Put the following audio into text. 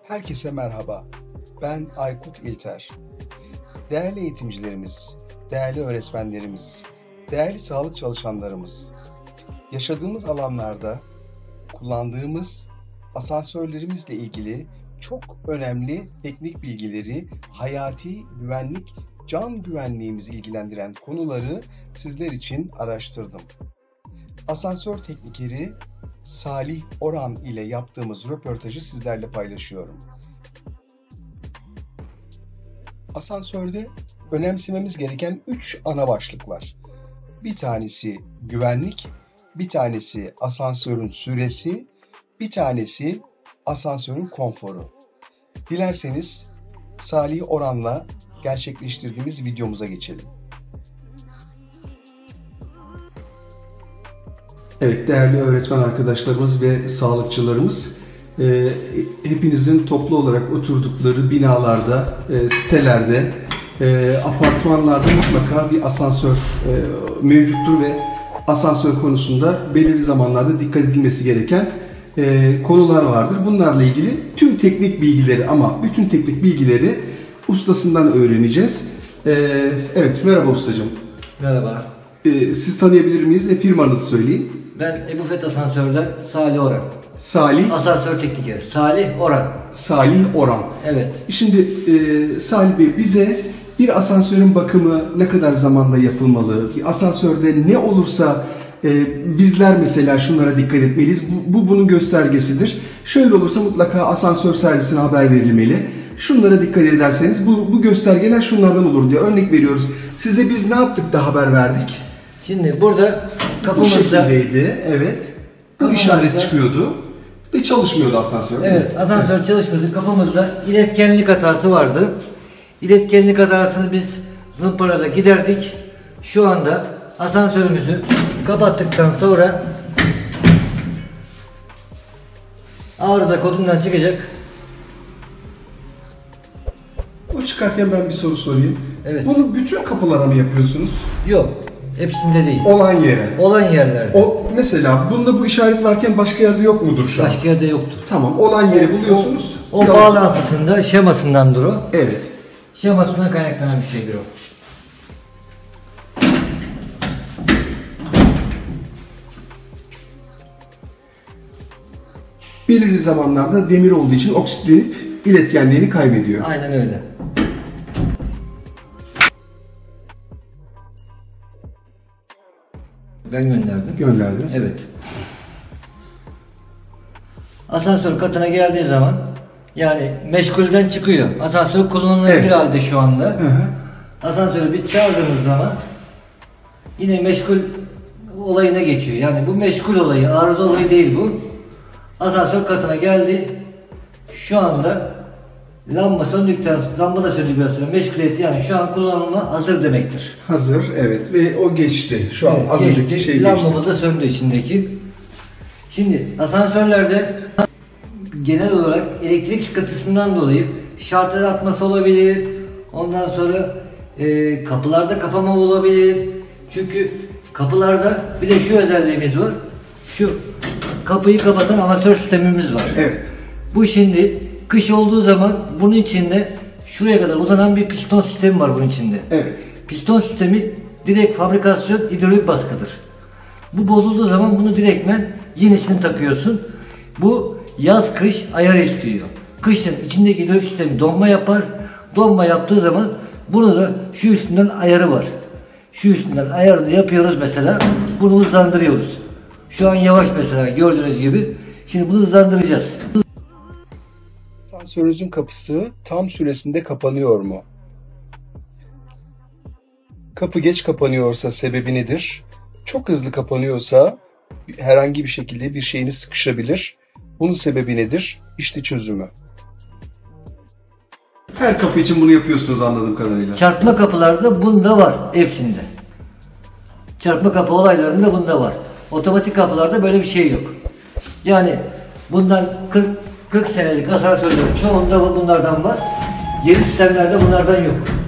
Herkese merhaba. Ben Aykut İlter. Değerli eğitimcilerimiz, değerli öğretmenlerimiz, değerli sağlık çalışanlarımız, yaşadığımız alanlarda kullandığımız asansörlerimizle ilgili çok önemli teknik bilgileri, hayati güvenlik, can güvenliğimizi ilgilendiren konuları sizler için araştırdım. Asansör teknikeri Salih Oran ile yaptığımız röportajı sizlerle paylaşıyorum. Asansörde önemsememiz gereken 3 ana başlık var. Bir tanesi güvenlik, bir tanesi asansörün süresi, bir tanesi asansörün konforu. Dilerseniz Salih Oran'la gerçekleştirdiğimiz videomuza geçelim. Evet, değerli öğretmen arkadaşlarımız ve sağlıkçılarımız, hepinizin toplu olarak oturdukları binalarda, sitelerde, apartmanlarda mutlaka bir asansör mevcuttur ve asansör konusunda belirli zamanlarda dikkat edilmesi gereken konular vardır. Bunlarla ilgili tüm teknik bilgileri, ama bütün teknik bilgileri ustasından öğreneceğiz. Evet, merhaba ustacığım. Merhaba. Siz tanıyabilir miyiz ve firmanızı söyleyin. Ben Ebufet Asansör'den Salih Oran. Salih. Asansör teknikeri. Salih Oran. Salih Oran. Evet. Şimdi Salih Bey, bize bir asansörün bakımı ne kadar zamanda yapılmalı? Bir asansörde ne olursa bizler mesela şunlara dikkat etmeliyiz. Bu bunun göstergesidir. Şöyle olursa mutlaka asansör servisine haber verilmeli. Şunlara dikkat ederseniz bu göstergeler şunlardan olur diye örnek veriyoruz. Size biz ne yaptık da haber verdik? Şimdi burada Bu kapımızda... şekildeydi, evet. Bu işaret çıkıyordu ve çalışmıyordu asansör. Evet, asansör çalışmıyordu. Kapımızda iletkenlik hatası vardı. İletkenlik hatasını biz zımparayla giderdik. Şu anda asansörümüzü kapattıktan sonra arıza kodundan çıkacak. O çıkarken ben bir soru sorayım. Evet. Bunu bütün kapılara mı yapıyorsunuz? Yok, hepsinde değil. Olan yere. Olan yerlerde. O mesela bunda bu işaret varken başka yerde yok mudur şu an? Başka yerde yoktur. Tamam, olan yeri buluyorsunuz. O bağlantısında, şemasındandır o. Evet. Şemasından kaynaklanan bir şeydir o. Belirli zamanlarda demir olduğu için oksitlenip iletkenliğini kaybediyor. Aynen öyle. Ben gönderdim. Gönderdiniz. Evet. Asansör katına geldiği zaman, yani meşgulden çıkıyor. Asansör kullanılabilir Evet. halde şu anda. Hı hı. Asansörü biz çağırdığımız zaman yine meşgul olayına geçiyor. Yani bu meşgul olayı, arıza olayı değil bu. Asansör katına geldi. Şu anda lamba söndükten sonra, lamba da söndükten sonra meşguliyeti, yani şu an kullanıma hazır demektir. Hazır, evet, ve o geçti. Şu an Evet, az önceki şey geçti. Lambamız da söndü içindeki. Şimdi asansörlerde genel olarak elektrik sıkıntısından dolayı şartlar atması olabilir. Ondan sonra kapılarda kapama olabilir. Çünkü kapılarda bir de şu özelliğimiz var. Şu kapıyı kapatan amatör sistemimiz var. Evet. Bu şimdi kış olduğu zaman bunun içinde şuraya kadar uzanan bir piston sistemi var bunun içinde. Evet. Piston sistemi direkt fabrikasyon hidrolik baskıdır. Bu bozulduğu zaman bunu direktmen yenisini takıyorsun. Bu yaz kış ayar istiyor. Kışın içindeki hidrolik sistemi donma yapar. Donma yaptığı zaman bunu da şu üstünden ayarı var. Şu üstünden ayarını yapıyoruz mesela. Bunu hızlandırıyoruz. Şu an yavaş mesela, gördüğünüz gibi. Şimdi bunu hızlandıracağız. Asansörünüzün kapısı tam süresinde kapanıyor mu? Kapı geç kapanıyorsa sebebi nedir? Çok hızlı kapanıyorsa herhangi bir şekilde bir şeyiniz sıkışabilir. Bunun sebebi nedir? İşte çözümü. Her kapı için bunu yapıyorsunuz anladığım kadarıyla. Çarpma kapılarda bunda var, hepsinde. Çarpma kapı olaylarında bunda var. Otomatik kapılarda böyle bir şey yok. Yani bundan 40 senelik asansörlerin çoğunda bunlardan var. Geri sistemlerde bunlardan yok.